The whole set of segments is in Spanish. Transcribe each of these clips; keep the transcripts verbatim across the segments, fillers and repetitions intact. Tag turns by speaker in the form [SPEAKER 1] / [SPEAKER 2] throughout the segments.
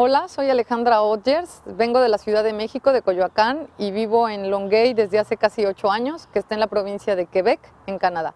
[SPEAKER 1] Hola, soy Alejandra Odgers, vengo de la Ciudad de México, de Coyoacán, y vivo en Longueuil desde hace casi ocho años, que está en la provincia de Quebec, en Canadá.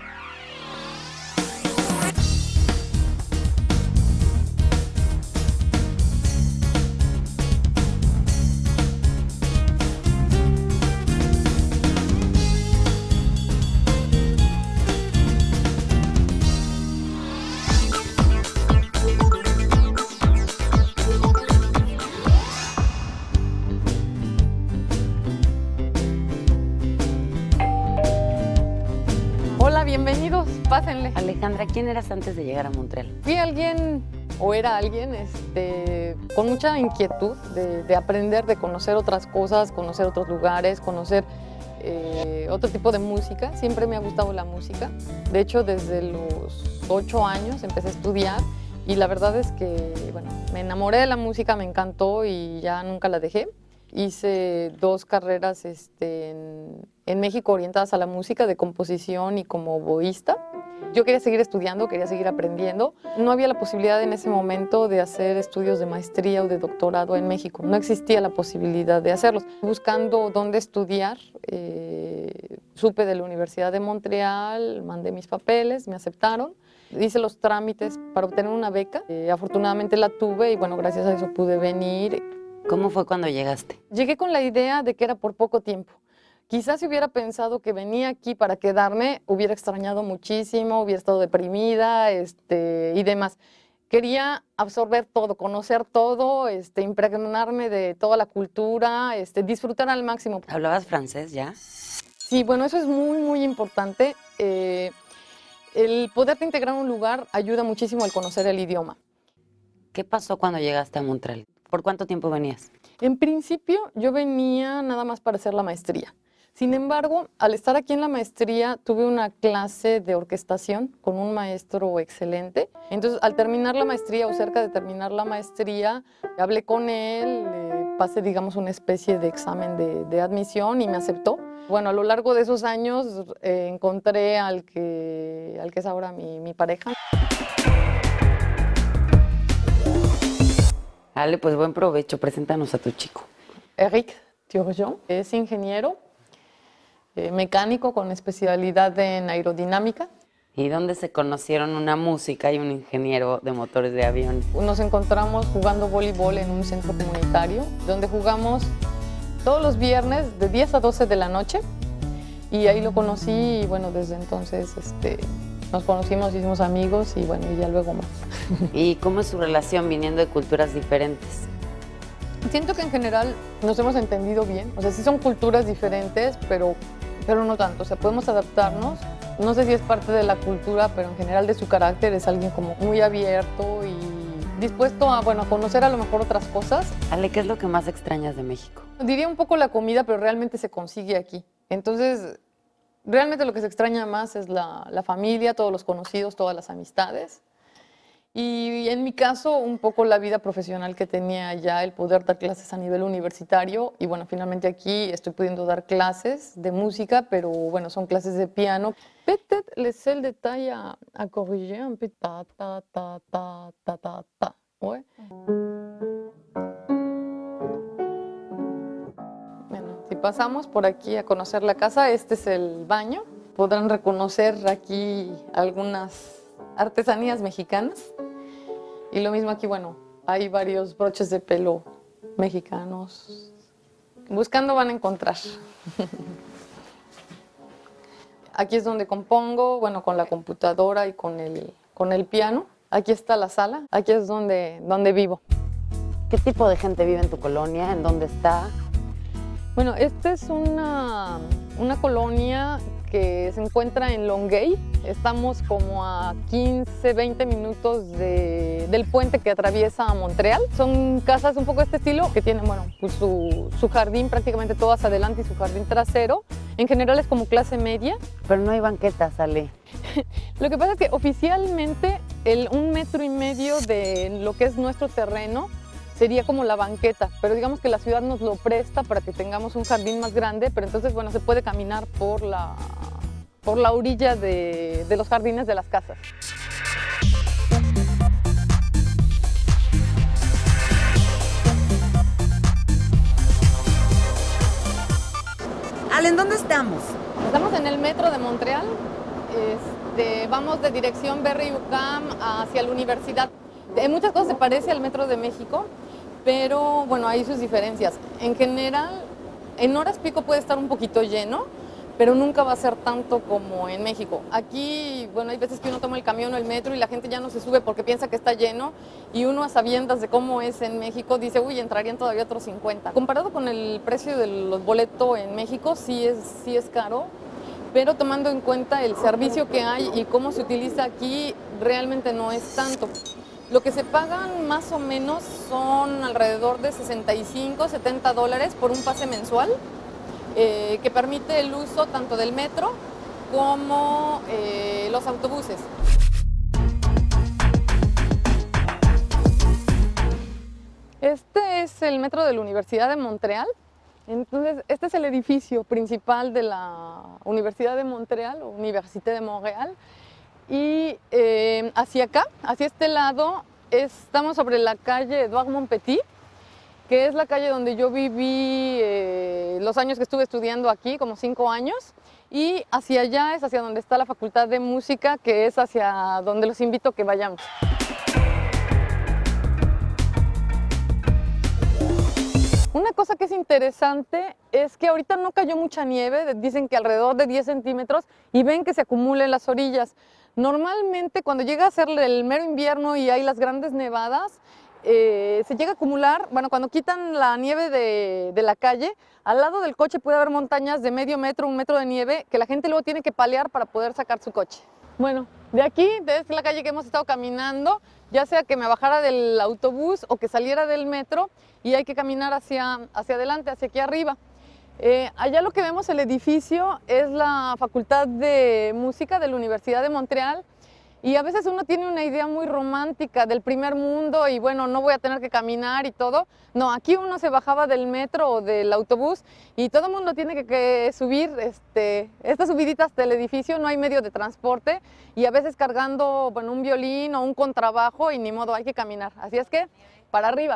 [SPEAKER 1] Hola, bienvenidos, pásenle.
[SPEAKER 2] Alejandra, ¿quién eras antes de llegar a Montreal?
[SPEAKER 1] Fui alguien, o era alguien, este, con mucha inquietud de, de aprender, de conocer otras cosas, conocer otros lugares, conocer eh, otro tipo de música. Siempre me ha gustado la música. De hecho, desde los ocho años empecé a estudiar y la verdad es que, bueno, me enamoré de la música, me encantó y ya nunca la dejé. Hice dos carreras este, en, en México orientadas a la música, de composición y como oboísta. Yo quería seguir estudiando, quería seguir aprendiendo. No había la posibilidad en ese momento de hacer estudios de maestría o de doctorado en México. No existía la posibilidad de hacerlos. Buscando dónde estudiar, eh, supe de la Universidad de Montreal, mandé mis papeles, me aceptaron. Hice los trámites para obtener una beca. Eh, afortunadamente la tuve y bueno, gracias a eso pude venir.
[SPEAKER 2] ¿Cómo fue cuando llegaste?
[SPEAKER 1] Llegué con la idea de que era por poco tiempo. Quizás si hubiera pensado que venía aquí para quedarme, hubiera extrañado muchísimo, hubiera estado deprimida este, y demás. Quería absorber todo, conocer todo, este, impregnarme de toda la cultura, este, disfrutar al máximo.
[SPEAKER 2] ¿Hablabas francés ya?
[SPEAKER 1] Sí, bueno, eso es muy, muy importante. Eh, el poderte integrar a un lugar ayuda muchísimo al conocer el idioma.
[SPEAKER 2] ¿Qué pasó cuando llegaste a Montreal? ¿Por cuánto tiempo venías?
[SPEAKER 1] En principio, yo venía nada más para hacer la maestría. Sin embargo, al estar aquí en la maestría, tuve una clase de orquestación con un maestro excelente. Entonces, al terminar la maestría o cerca de terminar la maestría, hablé con él, eh, pasé, digamos, una especie de examen de, de admisión y me aceptó. Bueno, a lo largo de esos años eh, encontré al que, al que es ahora mi, mi pareja.
[SPEAKER 2] Ale, pues buen provecho. Preséntanos a tu chico.
[SPEAKER 1] Eric Turgeon es ingeniero, eh, mecánico con especialidad en aerodinámica.
[SPEAKER 2] ¿Y dónde se conocieron una música y un ingeniero de motores de avión?
[SPEAKER 1] Nos encontramos jugando voleibol en un centro comunitario, donde jugamos todos los viernes de diez a doce de la noche. Y ahí lo conocí y bueno, desde entonces este, nos conocimos, hicimos amigos y bueno, y ya luego más.
[SPEAKER 2] ¿Y cómo es su relación viniendo de culturas diferentes?
[SPEAKER 1] Siento que en general nos hemos entendido bien. O sea, sí son culturas diferentes, pero, pero no tanto. O sea, podemos adaptarnos. No sé si es parte de la cultura, pero en general de su carácter es alguien como muy abierto y dispuesto a, bueno, a conocer a lo mejor otras cosas.
[SPEAKER 2] Ale, ¿qué es lo que más extrañas de México?
[SPEAKER 1] Diría un poco la comida, pero realmente se consigue aquí. Entonces, realmente lo que se extraña más es la, la familia, todos los conocidos, todas las amistades. Y en mi caso, un poco la vida profesional que tenía allá, el poder dar clases a nivel universitario. Y bueno, finalmente aquí estoy pudiendo dar clases de música, pero bueno, son clases de piano. Peut-être le seul détail à, à corriger un peu, ta, ta, ta, ta, ta, ta, ta. Ouais. Bueno, si pasamos por aquí a conocer la casa, este es el baño. Podrán reconocer aquí algunas artesanías mexicanas. Y lo mismo aquí, bueno, hay varios broches de pelo mexicanos. Buscando van a encontrar. Aquí es donde compongo, bueno, con la computadora y con el, con el piano. Aquí está la sala, aquí es donde, donde vivo.
[SPEAKER 2] ¿Qué tipo de gente vive en tu colonia? ¿En dónde está?
[SPEAKER 1] Bueno, esta es una, una colonia que se encuentra en Longueuil. Estamos como a quince, veinte minutos de, del puente que atraviesa a Montreal. Son casas un poco de este estilo que tienen, bueno, pues su, su jardín prácticamente todo hacia adelante y su jardín trasero. En general es como clase media.
[SPEAKER 2] Pero no hay banquetas, Ale.
[SPEAKER 1] Lo que pasa es que oficialmente el un metro y medio de lo que es nuestro terreno sería como la banqueta, pero digamos que la ciudad nos lo presta para que tengamos un jardín más grande, pero entonces, bueno, se puede caminar por la, por la orilla de, de los jardines de las casas.
[SPEAKER 3] Montreal, ¿en dónde estamos?
[SPEAKER 1] Estamos en el metro de Montreal. Este, vamos de dirección Berry-UQAM hacia la universidad. En muchas cosas se parece al metro de México, pero bueno, hay sus diferencias. En general, en horas pico puede estar un poquito lleno, pero nunca va a ser tanto como en México. Aquí, bueno, hay veces que uno toma el camión o el metro y la gente ya no se sube porque piensa que está lleno, y uno, a sabiendas de cómo es en México, dice, uy, entrarían todavía otros cincuenta. Comparado con el precio del boleto en México, sí es, sí es caro, pero tomando en cuenta el servicio que hay y cómo se utiliza aquí, realmente no es tanto. Lo que se pagan más o menos son alrededor de sesenta y cinco, setenta dólares por un pase mensual, eh, que permite el uso tanto del metro como eh, los autobuses. Este es el metro de la Universidad de Montreal. Entonces, este es el edificio principal de la Universidad de Montreal, o Université de Montréal. Y eh, hacia acá, hacia este lado, estamos sobre la calle Edouard Montpetit, que es la calle donde yo viví eh, los años que estuve estudiando aquí, como cinco años. Y hacia allá es hacia donde está la Facultad de Música, que es hacia donde los invito a que vayamos. Una cosa que es interesante es que ahorita no cayó mucha nieve, dicen que alrededor de diez centímetros, y ven que se acumula en las orillas. Normalmente cuando llega a ser el mero invierno y hay las grandes nevadas, eh, se llega a acumular, bueno, cuando quitan la nieve de, de la calle, al lado del coche puede haber montañas de medio metro, un metro de nieve, que la gente luego tiene que palear para poder sacar su coche. Bueno, de aquí, desde la calle que hemos estado caminando, ya sea que me bajara del autobús o que saliera del metro, y hay que caminar hacia, hacia adelante, hacia aquí arriba. Eh, allá lo que vemos, el edificio, es la Facultad de Música de la Universidad de Montreal, y a veces uno tiene una idea muy romántica del primer mundo y bueno, no voy a tener que caminar y todo. No, aquí uno se bajaba del metro o del autobús y todo el mundo tiene que, que subir este, estas subiditas del edificio, no hay medio de transporte, y a veces cargando, bueno, un violín o un contrabajo, y ni modo, hay que caminar. Así es que, para arriba.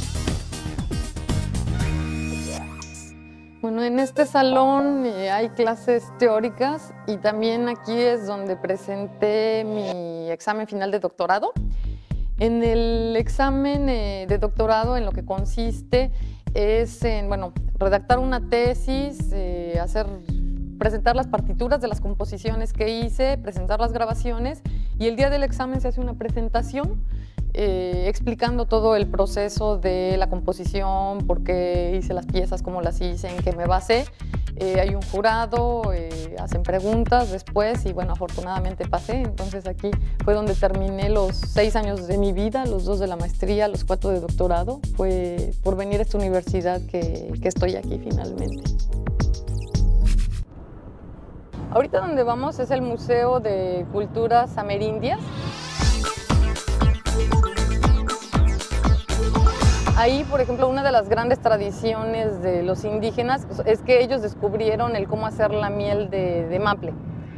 [SPEAKER 1] Bueno, en este salón eh, hay clases teóricas, y también aquí es donde presenté mi examen final de doctorado. En el examen eh, de doctorado, en lo que consiste es en, bueno, redactar una tesis, eh, hacer, presentar las partituras de las composiciones que hice, presentar las grabaciones, y el día del examen se hace una presentación Eh, explicando todo el proceso de la composición, por qué hice las piezas, cómo las hice, en qué me basé. Eh, hay un jurado, eh, hacen preguntas después, y bueno, afortunadamente pasé. Entonces aquí fue donde terminé los seis años de mi vida, los dos de la maestría, los cuatro de doctorado. Fue por venir a esta universidad que, que estoy aquí finalmente. Ahorita donde vamos es el Museo de Culturas Amerindias. Ahí, por ejemplo, una de las grandes tradiciones de los indígenas es que ellos descubrieron el cómo hacer la miel de, de maple.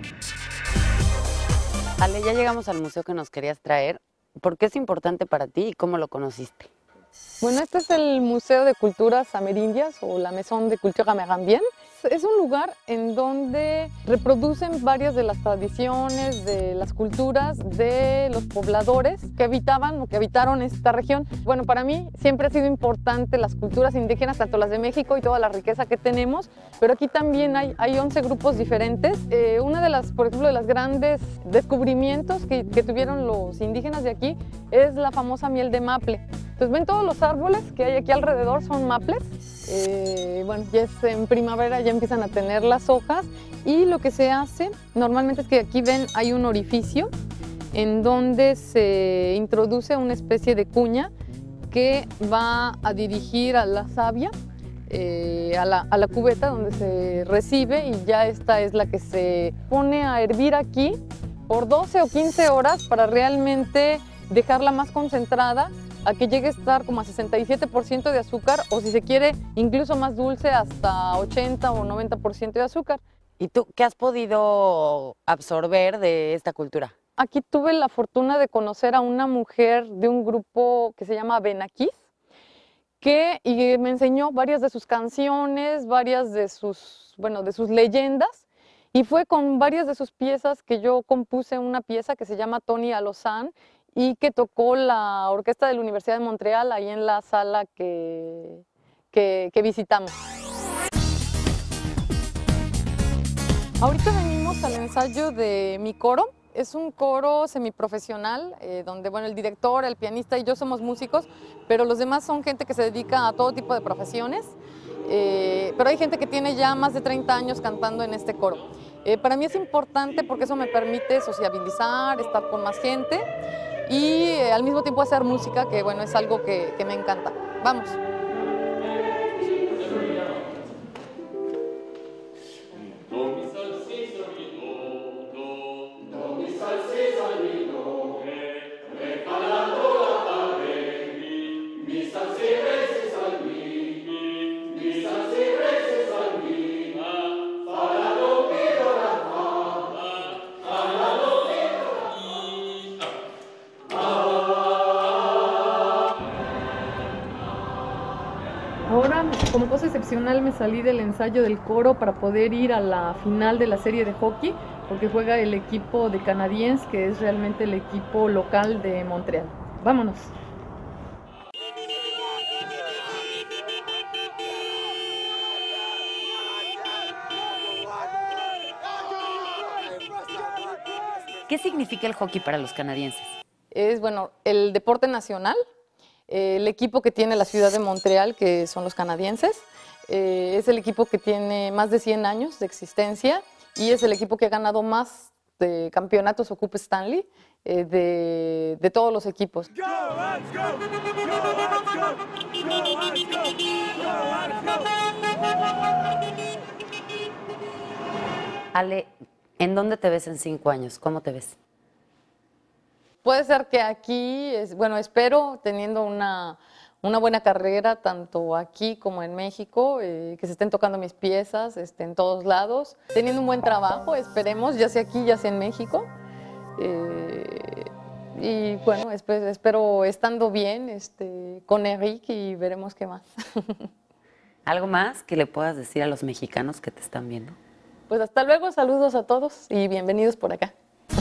[SPEAKER 2] Ale, ya llegamos al museo que nos querías traer. ¿Por qué es importante para ti y cómo lo conociste?
[SPEAKER 1] Bueno, este es el Museo de Culturas Amerindias, o la Maison de Culture Amérindienne. Es un lugar en donde reproducen varias de las tradiciones, de las culturas de los pobladores que habitaban o que habitaron esta región. Bueno, para mí siempre ha sido importante las culturas indígenas, tanto las de México y toda la riqueza que tenemos, pero aquí también hay, hay once grupos diferentes. Eh, una de las, por ejemplo, de las grandes descubrimientos que, que tuvieron los indígenas de aquí es la famosa miel de maple. Entonces, ven todos los árboles que hay aquí alrededor, son maples. Eh, bueno, ya es en primavera, ya empiezan a tener las hojas, y lo que se hace normalmente es que aquí ven, hay un orificio en donde se introduce una especie de cuña que va a dirigir a la savia, eh, a, la, a la cubeta donde se recibe, y ya esta es la que se pone a hervir aquí por doce o quince horas para realmente dejarla más concentrada, a que llegue a estar como a sesenta y siete por ciento de azúcar, o si se quiere incluso más dulce, hasta ochenta o noventa por ciento de azúcar.
[SPEAKER 2] ¿Y tú qué has podido absorber de esta cultura?
[SPEAKER 1] Aquí tuve la fortuna de conocer a una mujer de un grupo que se llama Benaquís, que y me enseñó varias de sus canciones, varias de sus, bueno, de sus leyendas, y fue con varias de sus piezas que yo compuse una pieza que se llama Tony a Lausanne y que tocó la orquesta de la Universidad de Montreal ahí en la sala que, que, que visitamos. Ahorita venimos al ensayo de mi coro. Es un coro semiprofesional, eh, donde bueno, el director, el pianista y yo somos músicos, pero los demás son gente que se dedica a todo tipo de profesiones. Eh, pero hay gente que tiene ya más de treinta años cantando en este coro. Eh, para mí es importante porque eso me permite sociabilizar, estar con más gente y eh, al mismo tiempo hacer música, que bueno, es algo que, que me encanta. Vamos. Ahora, como cosa excepcional, me salí del ensayo del coro para poder ir a la final de la serie de hockey, porque juega el equipo de Canadiens, que es realmente el equipo local de Montreal. ¡Vámonos!
[SPEAKER 2] ¿Qué significa el hockey para los canadienses?
[SPEAKER 1] Es, bueno, el deporte nacional. El equipo que tiene la ciudad de Montreal, que son los canadienses, eh, es el equipo que tiene más de cien años de existencia y es el equipo que ha ganado más de campeonatos o Coupe Stanley eh, de, de todos los equipos.
[SPEAKER 2] Ale, ¿en dónde te ves en cinco años? ¿Cómo te ves?
[SPEAKER 1] Puede ser que aquí, es, bueno, espero teniendo una, una buena carrera tanto aquí como en México, eh, que se estén tocando mis piezas este, en todos lados, teniendo un buen trabajo, esperemos, ya sea aquí, ya sea en México. Eh, y bueno, espero, espero estando bien este, con Eric y veremos qué más.
[SPEAKER 2] ¿Algo más que le puedas decir a los mexicanos que te están viendo?
[SPEAKER 1] Pues hasta luego, saludos a todos y bienvenidos por acá.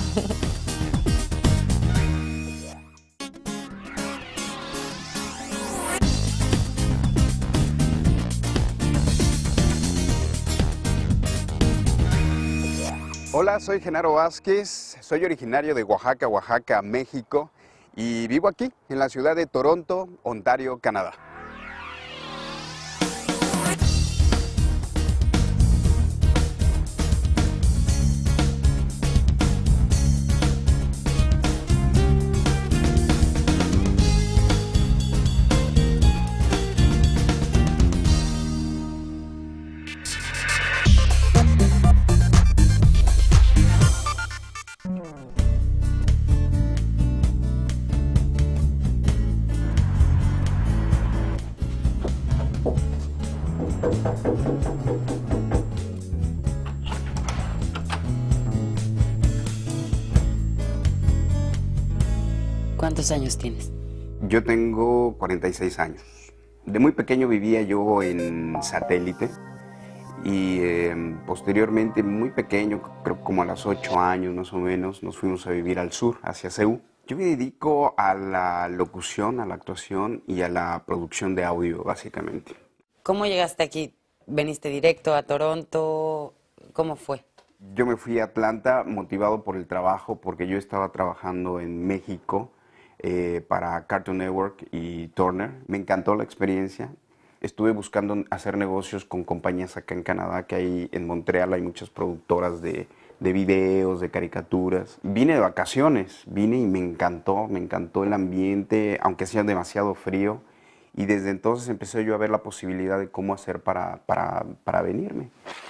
[SPEAKER 3] Hola, soy Genaro Vázquez, soy originario de Oaxaca, Oaxaca, México, y vivo aquí, en la ciudad de Toronto, Ontario, Canadá.
[SPEAKER 2] ¿Cuántos años tienes?
[SPEAKER 3] Yo tengo cuarenta y seis años. De muy pequeño vivía yo en Satélite y eh, posteriormente, muy pequeño, creo como a los ocho años más o menos, nos fuimos a vivir al sur, hacia Seúl. Yo me dedico a la locución, a la actuación y a la producción de audio, básicamente.
[SPEAKER 2] ¿Cómo llegaste aquí? ¿Veniste directo a Toronto? ¿Cómo fue?
[SPEAKER 3] Yo me fui a Atlanta motivado por el trabajo, porque yo estaba trabajando en México eh, para Cartoon Network y Turner. Me encantó la experiencia. Estuve buscando hacer negocios con compañías acá en Canadá, que hay en Montreal, hay muchas productoras de, de videos, de caricaturas. Vine de vacaciones, vine y me encantó, me encantó el ambiente, aunque sea demasiado frío. Y desde entonces empecé yo a ver la posibilidad de cómo hacer para, para, para venirme.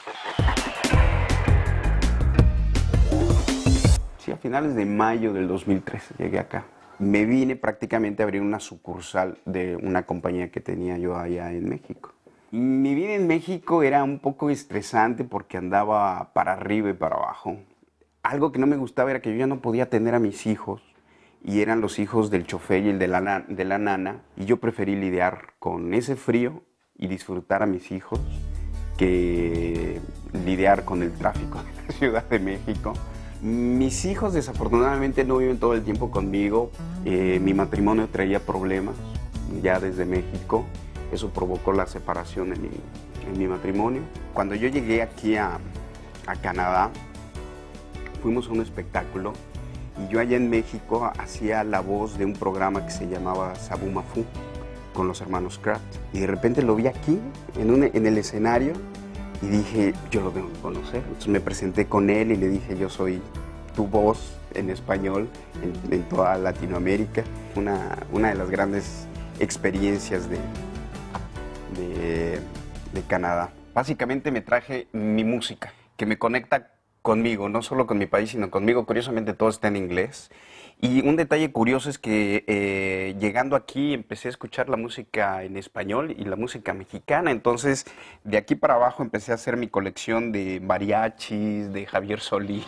[SPEAKER 3] Sí, a finales de mayo del dos mil trece llegué acá. Me vine prácticamente a abrir una sucursal de una compañía que tenía yo allá en México. Mi vida en México era un poco estresante porque andaba para arriba y para abajo. Algo que no me gustaba era que yo ya no podía tener a mis hijos y eran los hijos del chofer y el de la, na- de la nana, y yo preferí lidiar con ese frío y disfrutar a mis hijos que lidiar con el tráfico de la Ciudad de México. Mis hijos desafortunadamente no viven todo el tiempo conmigo. Eh, mi matrimonio traía problemas ya desde México. Eso provocó la separación en mi, en mi matrimonio. Cuando yo llegué aquí a, a Canadá, fuimos a un espectáculo y yo allá en México hacía la voz de un programa que se llamaba Sabu Mafu con los hermanos Kraft. Y de repente lo vi aquí, en, un, en el escenario, y dije, yo lo tengo que conocer. Entonces me presenté con él y le dije, yo soy tu voz en español en, en toda Latinoamérica. Una, una de las grandes experiencias de, de, de Canadá. Básicamente me traje mi música, que me conecta conmigo, no solo con mi país, sino conmigo. Curiosamente todo está en inglés. Y un detalle curioso es que eh, llegando aquí empecé a escuchar la música en español y la música mexicana. Entonces, de aquí para abajo empecé a hacer mi colección de mariachis, de Javier Solís.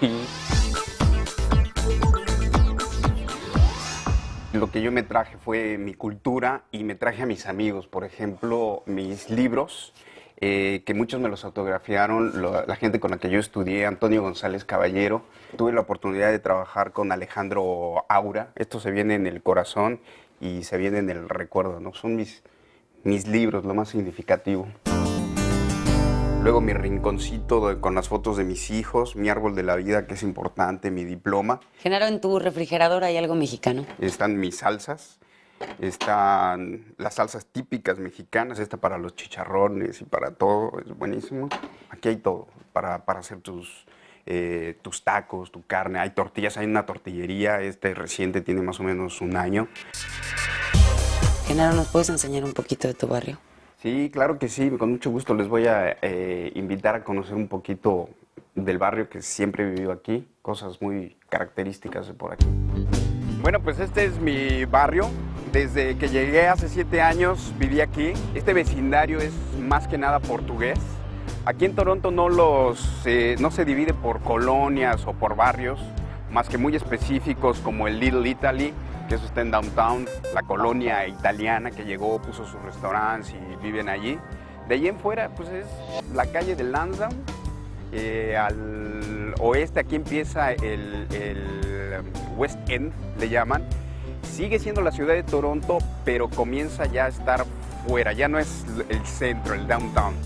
[SPEAKER 3] Lo que yo me traje fue mi cultura y me traje a mis amigos. Por ejemplo, mis libros, eh, que muchos me los autografiaron, lo, la gente con la que yo estudié, Antonio González Caballero. Tuve la oportunidad de trabajar con Alejandro Aura. Esto se viene en el corazón y se viene en el recuerdo, ¿no? Son mis, mis libros, lo más significativo. Luego mi rinconcito de, con las fotos de mis hijos, mi árbol de la vida, que es importante, mi diploma.
[SPEAKER 2] Genaro, ¿en tu refrigerador hay algo mexicano?
[SPEAKER 3] Están mis salsas, están las salsas típicas mexicanas, esta para los chicharrones y para todo, es buenísimo. Aquí hay todo para, para hacer tus, eh, tus tacos, tu carne, hay tortillas, hay una tortillería, este reciente tiene más o menos un año.
[SPEAKER 2] Genaro, ¿nos puedes enseñar un poquito de tu barrio?
[SPEAKER 3] Sí, claro que sí, con mucho gusto les voy a eh, invitar a conocer un poquito del barrio que siempre he vivido aquí, cosas muy características de por aquí. Bueno, pues este es mi barrio. Desde que llegué hace siete años viví aquí. Este vecindario es más que nada portugués. Aquí en Toronto no, los, eh, no se divide por colonias o por barrios, más que muy específicos como el Little Italy, que eso está en downtown, la colonia italiana que llegó, puso sus restaurantes y viven allí. De allí en fuera, pues es la calle de Lansdowne. Eh, al oeste aquí empieza el, el West End, le llaman. Sigue siendo la ciudad de Toronto, pero comienza ya a estar fuera, ya no es el centro, el downtown.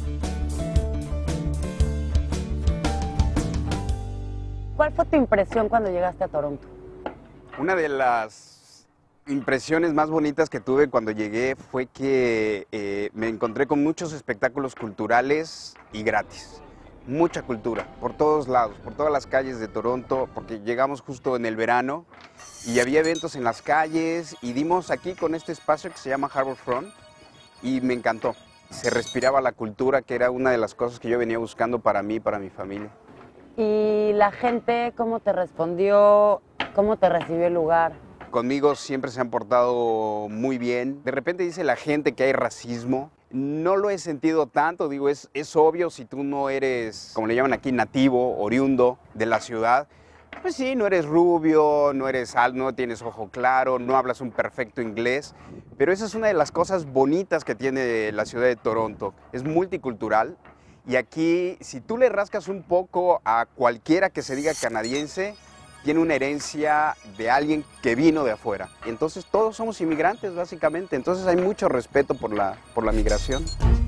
[SPEAKER 2] ¿Cuál fue tu impresión cuando llegaste a Toronto?
[SPEAKER 3] Una de las impresiones más bonitas que tuve cuando llegué fue que eh, me encontré con muchos espectáculos culturales y gratis. Mucha cultura, por todos lados, por todas las calles de Toronto, porque llegamos justo en el verano y había eventos en las calles y dimos aquí con este espacio que se llama Harbourfront y me encantó. Se respiraba la cultura, que era una de las cosas que yo venía buscando para mí y para mi familia.
[SPEAKER 2] ¿Y la gente cómo te respondió? ¿Cómo te recibió el lugar?
[SPEAKER 3] Conmigo siempre se han portado muy bien. De repente dice la gente que hay racismo. No lo he sentido tanto, digo, es, es obvio si tú no eres, como le llaman aquí, nativo, oriundo de la ciudad. Pues sí, no eres rubio, no eres alto, no tienes ojo claro, no hablas un perfecto inglés. Pero esa es una de las cosas bonitas que tiene la ciudad de Toronto. Es multicultural y aquí, si tú le rascas un poco a cualquiera que se diga canadiense, tiene una herencia de alguien que vino de afuera. Entonces todos somos inmigrantes básicamente, entonces hay mucho respeto por la, por la migración.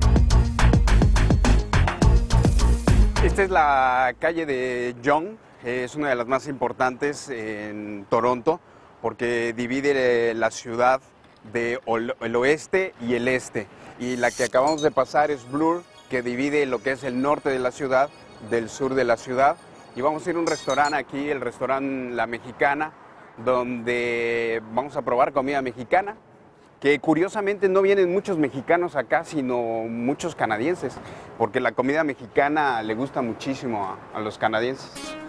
[SPEAKER 3] Esta es la calle de Yonge, es una de las más importantes en Toronto porque divide la ciudad del oeste y el este. Y la que acabamos de pasar es Bloor, que divide lo que es el norte de la ciudad del sur de la ciudad. Y vamos a ir a un restaurante aquí, el restaurante La Mexicana, donde vamos a probar comida mexicana, que curiosamente no vienen muchos mexicanos acá, sino muchos canadienses, porque la comida mexicana le gusta muchísimo a, a los canadienses.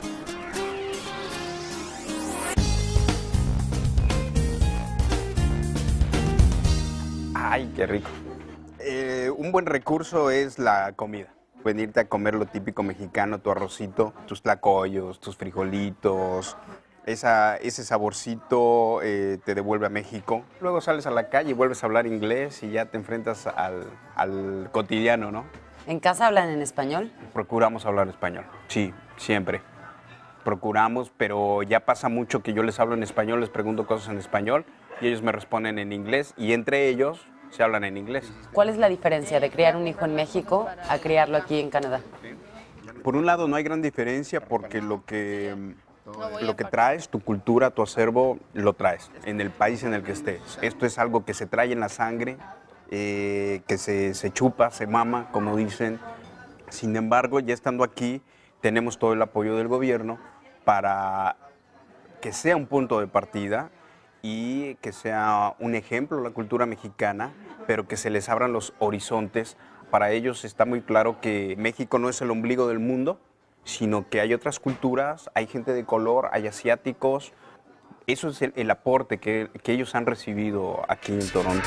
[SPEAKER 3] ¡Ay, qué rico! Eh, un buen recurso es la comida. Venirte a comer lo típico mexicano, tu arrocito, tus tlacoyos, tus frijolitos, Esa, ese saborcito eh, te devuelve a México. Luego sales a la calle y vuelves a hablar inglés y ya te enfrentas al, al cotidiano, ¿no?
[SPEAKER 2] ¿En casa hablan en español?
[SPEAKER 3] Procuramos hablar español, sí, siempre. Procuramos, pero ya pasa mucho que yo les hablo en español, les pregunto cosas en español y ellos me responden en inglés y entre ellos se hablan en inglés.
[SPEAKER 2] ¿Cuál es la diferencia de criar un hijo en México a criarlo aquí en Canadá?
[SPEAKER 3] Por un lado no hay gran diferencia porque lo que, lo que traes, tu cultura, tu acervo, lo traes en el país en el que estés. Esto es algo que se trae en la sangre, eh, que se, se chupa, se mama, como dicen. Sin embargo, ya estando aquí, tenemos todo el apoyo del gobierno para que sea un punto de partida y que sea un ejemplo la cultura mexicana, pero que se les abran los horizontes. Para ellos está muy claro que México no es el ombligo del mundo, sino que hay otras culturas, hay gente de color, hay asiáticos. Eso es el, el aporte que, que ellos han recibido aquí en Toronto.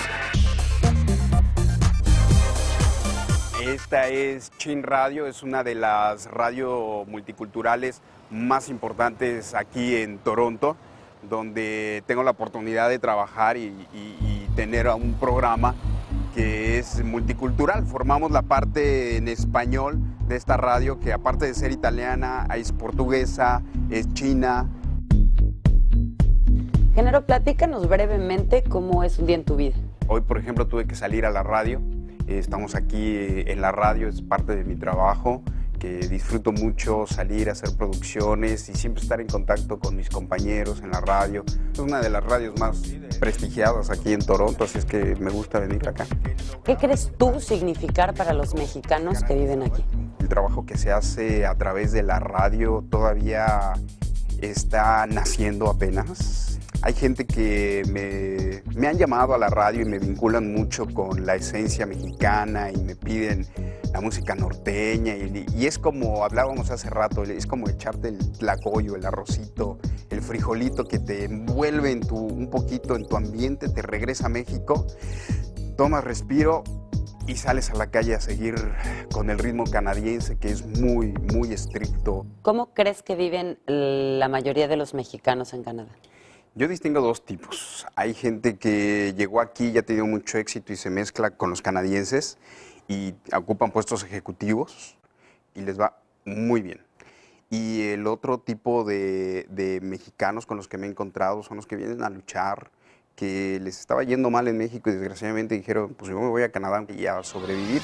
[SPEAKER 3] Esta es Chin Radio, es una de las radios multiculturales más importantes aquí en Toronto, donde tengo la oportunidad de trabajar y, y, y tener un programa que es multicultural. Formamos la parte en español de esta radio, que aparte de ser italiana, es portuguesa, es china.
[SPEAKER 2] Genaro, platícanos brevemente cómo es un día en tu vida.
[SPEAKER 3] Hoy, por ejemplo, tuve que salir a la radio. Estamos aquí en la radio, es parte de mi trabajo, que disfruto mucho salir a hacer producciones y siempre estar en contacto con mis compañeros en la radio. Es una de las radios más prestigiadas aquí en Toronto, así es que me gusta venir acá.
[SPEAKER 2] ¿Qué crees tú significar para los mexicanos que viven aquí?
[SPEAKER 3] El trabajo que se hace a través de la radio todavía está naciendo apenas. Hay gente que me, me han llamado a la radio y me vinculan mucho con la esencia mexicana y me piden la música norteña y, y es como hablábamos hace rato, es como echarte el tlacoyo, el arrocito, el frijolito que te envuelve en tu, un poquito en tu ambiente, te regresa a México, tomas respiro y sales a la calle a seguir con el ritmo canadiense que es muy, muy estricto.
[SPEAKER 2] ¿Cómo crees que viven la mayoría de los mexicanos en Canadá?
[SPEAKER 3] Yo distingo dos tipos. Hay gente que llegó aquí y ha tenido mucho éxito y se mezcla con los canadienses y ocupan puestos ejecutivos y les va muy bien. Y el otro tipo de, de mexicanos con los que me he encontrado son los que vienen a luchar, que les estaba yendo mal en México y desgraciadamente dijeron, pues yo me voy a Canadá y a sobrevivir.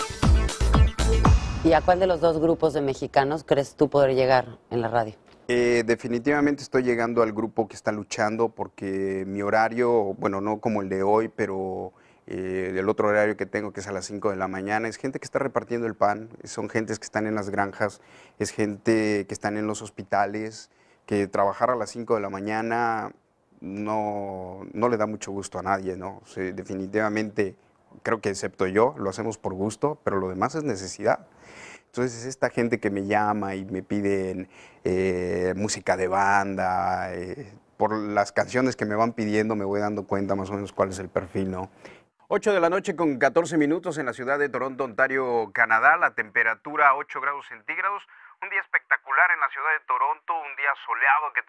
[SPEAKER 2] ¿Y a cuál de los dos grupos de mexicanos crees tú poder llegar en la radio?
[SPEAKER 3] Eh, definitivamente estoy llegando al grupo que está luchando porque mi horario, bueno, no como el de hoy, pero eh, el otro horario que tengo, que es a las cinco de la mañana, es gente que está repartiendo el pan, son gentes que están en las granjas, es gente que están en los hospitales, que trabajar a las cinco de la mañana no, no le da mucho gusto a nadie, ¿no? O sea, definitivamente, creo que excepto yo, lo hacemos por gusto, pero lo demás es necesidad. Entonces, esta gente que me llama y me piden eh, música de banda, eh, por las canciones que me van pidiendo me voy dando cuenta más o menos cuál es el perfil, ¿no? ocho de la noche con catorce minutos en la ciudad de Toronto, Ontario, Canadá. La temperatura ocho grados centígrados. Un día espectacular en la ciudad de Toronto, un día soleado que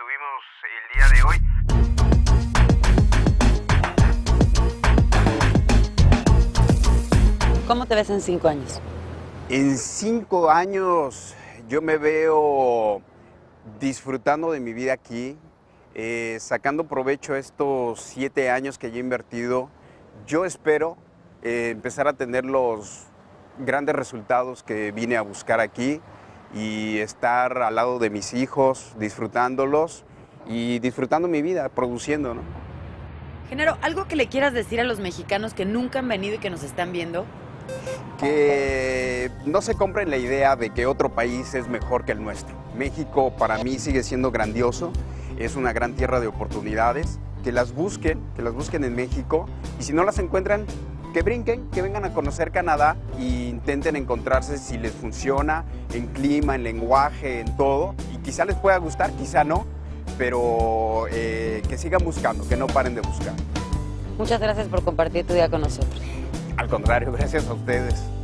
[SPEAKER 3] tuvimos el día de hoy.
[SPEAKER 2] ¿Cómo te ves en cinco años?
[SPEAKER 3] En cinco años yo me veo disfrutando de mi vida aquí, eh, sacando provecho a estos siete años que ya he invertido. Yo espero eh, empezar a tener los grandes resultados que vine a buscar aquí y estar al lado de mis hijos, disfrutándolos y disfrutando mi vida, produciendo, ¿no?
[SPEAKER 2] Genaro, ¿algo que le quieras decir a los mexicanos que nunca han venido y que nos están viendo?
[SPEAKER 3] Que no se compren la idea de que otro país es mejor que el nuestro. México para mí sigue siendo grandioso, es una gran tierra de oportunidades, que las busquen, que las busquen en México y si no las encuentran, que brinquen, que vengan a conocer Canadá e intenten encontrarse si les funciona en clima, en lenguaje, en todo y quizá les pueda gustar, quizá no, pero eh, que sigan buscando, que no paren de buscar.
[SPEAKER 2] Muchas gracias por compartir tu día con nosotros.
[SPEAKER 3] Al contrario, gracias a ustedes.